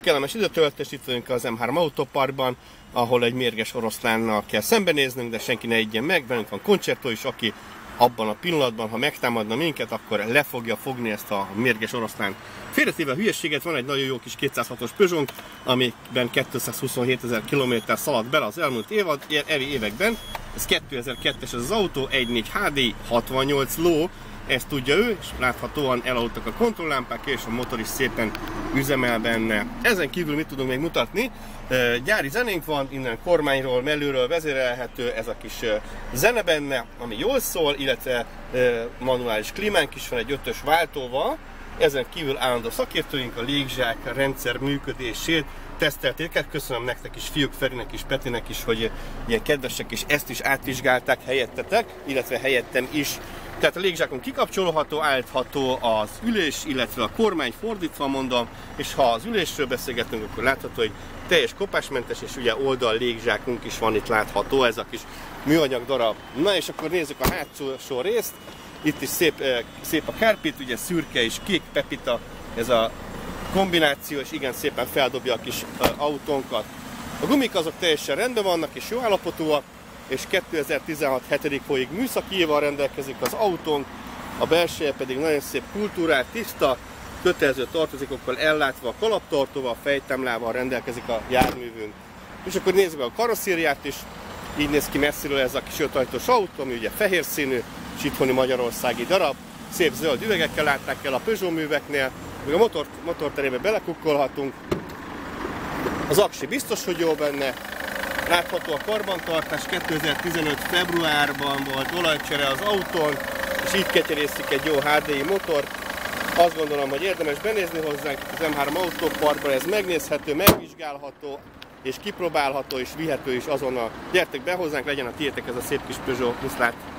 kellemes időtöltést itt vagyunk az M3 Autóparkban, ahol egy mérges oroszlánnal kell szembenéznünk, de senki ne igyen meg. Velünk van Concerto is, aki abban a pillanatban, ha megtámadna minket, akkor le fogja fogni ezt a mérges oroszlán. Félretéve a hülyeséget, van egy nagyon jó kis 206-os Peugeot, amiben 227 000 km szaladt bele az elmúlt években. Ez 2002-es az autó, 1.4 HD, 68 ló, ezt tudja ő, és láthatóan elaludtak a kontrolllámpák, és a motor is szépen üzemel benne. Ezen kívül mit tudunk még mutatni? Gyári zenénk van, innen kormányról, mellőről vezérelhető ez a kis zene benne, ami jól szól, illetve manuális klímánk is van egy 5-ös váltóval. Ezen kívül állandó szakértőink a légzsák rendszer működését tesztelték. Köszönöm nektek is, fiúk, Ferinek is, Petinek is, hogy ilyen kedvesek, és ezt is átvizsgálták helyettetek, illetve helyettem is. Tehát a légzsákon kikapcsolható, állítható az ülés, illetve a kormány, fordítva mondom, és ha az ülésről beszélgetünk, akkor látható, hogy teljes kopásmentes, és ugye oldal légzsákunk is van itt látható, ez a kis műanyag darab. Na és akkor nézzük a hátsó részt. Itt is szép a kárpit, ugye szürke és kék pepita, ez a kombináció, és igen szépen feldobja a kis autónkat. A gumik azok teljesen rendben vannak és jó állapotúak, és 2016 7. hóig műszakival rendelkezik az autónk, a belseje pedig nagyon szép kultúrált, tiszta, kötelező tartozékokkal ellátva, a kalaptartóval, fejtámlával rendelkezik a járművünk. És akkor nézzük a karosszériát is, így néz ki messziről ez a kis 5-ajtós autó, ami ugye fehér színű, és itthoni magyarországi darab, szép zöld üvegekkel látták el a Peugeot műveknél, még a motorterébe belekukkolhatunk. Az aksi biztos, hogy jó benne. Látható a karbantartás, 2015. februárban volt olajcsere az autón, és így ketyerészik egy jó HDI motort. Azt gondolom, hogy érdemes benézni hozzánk az M3 Autóparkban, ez megnézhető, megvizsgálható, és kipróbálható, és vihető is azonnal. Gyertek be hozzánk, legyen a tiétek ez a szép kis Peugeot, viszlát!